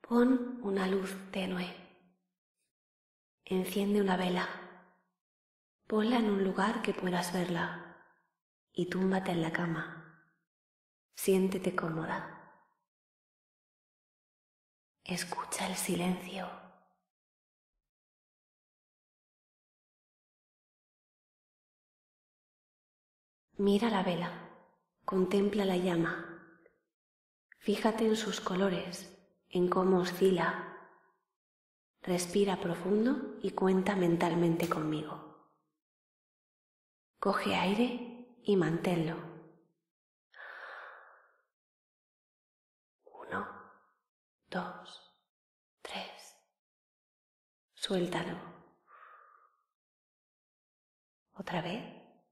Pon una luz tenue. Enciende una vela. Ponla en un lugar que puedas verla y túmbate en la cama. Siéntete cómoda. Escucha el silencio. Mira la vela. Contempla la llama. Fíjate en sus colores, en cómo oscila. Respira profundo y cuenta mentalmente conmigo. Coge aire y manténlo. 1, 2, 3. Suéltalo. Otra vez.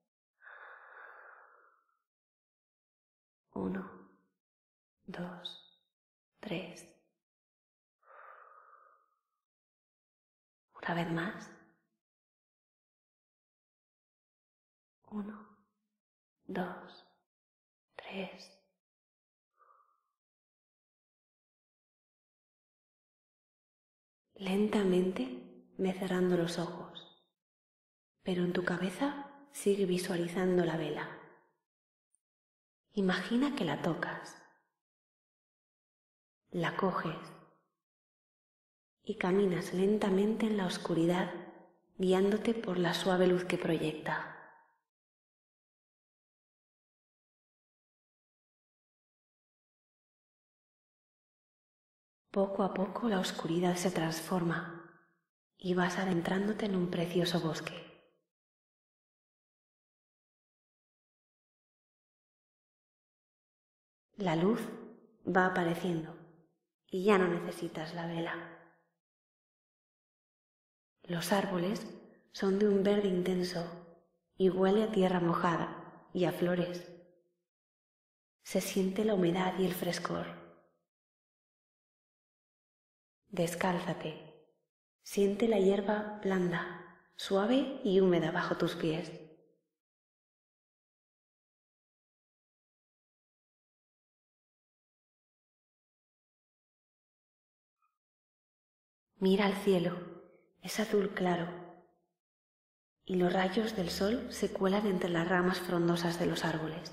1, 2, 3. Una vez más. 1, 2, 3. Lentamente ve cerrando los ojos, pero en tu cabeza sigue visualizando la vela. Imagina que la tocas, la coges y caminas lentamente en la oscuridad, guiándote por la suave luz que proyecta. Poco a poco la oscuridad se transforma y vas adentrándote en un precioso bosque. La luz va apareciendo y ya no necesitas la vela. Los árboles son de un verde intenso y huele a tierra mojada y a flores. Se siente la humedad y el frescor. Descálzate. Siente la hierba blanda, suave y húmeda bajo tus pies. Mira al cielo, es azul claro, y los rayos del sol se cuelan entre las ramas frondosas de los árboles.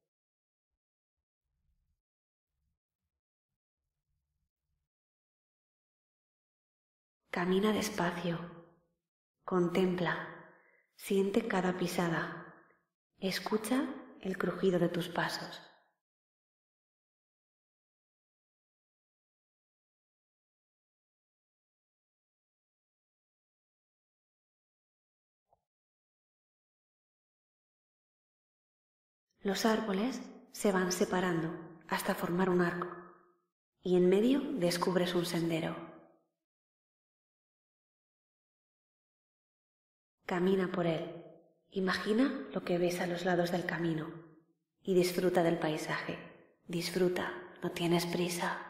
Camina despacio, contempla, siente cada pisada, escucha el crujido de tus pasos. Los árboles se van separando hasta formar un arco y en medio descubres un sendero. Camina por él, imagina lo que ves a los lados del camino y disfruta del paisaje. Disfruta, no tienes prisa.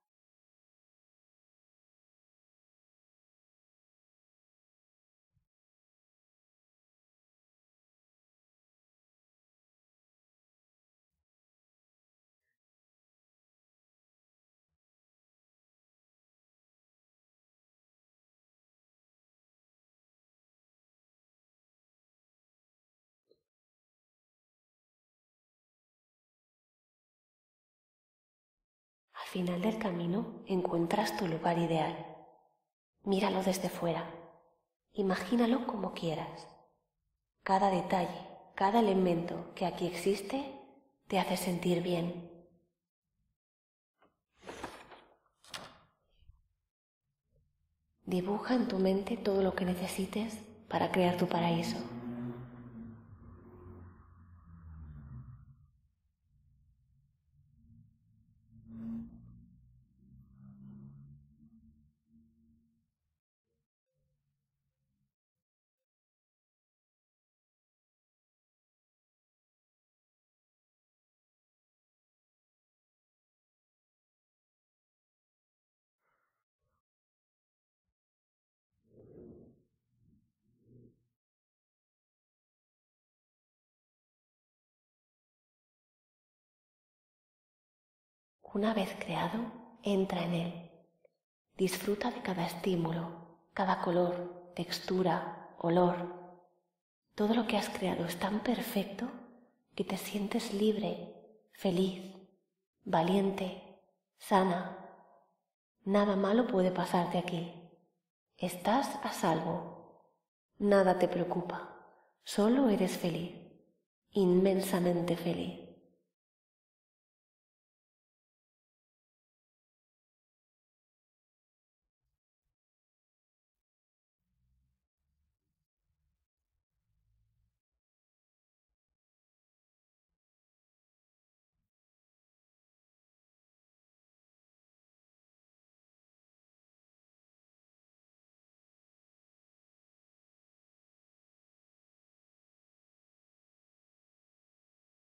Al final del camino encuentras tu lugar ideal. Míralo desde fuera. Imagínalo como quieras. Cada detalle, cada elemento que aquí existe te hace sentir bien. Dibuja en tu mente todo lo que necesites para crear tu paraíso. Una vez creado, entra en él. Disfruta de cada estímulo, cada color, textura, olor. Todo lo que has creado es tan perfecto que te sientes libre, feliz, valiente, sana. Nada malo puede pasarte aquí. Estás a salvo. Nada te preocupa. Solo eres feliz, inmensamente feliz.